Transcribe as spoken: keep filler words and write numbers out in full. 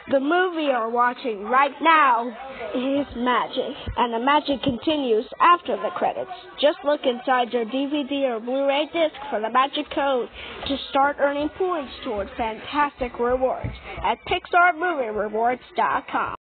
The movie you're watching right now is magic, and the magic continues after the credits. Just look inside your D V D or Blu-ray disc for the magic code to start earning points toward fantastic rewards at Pixar Movie Rewards dot com.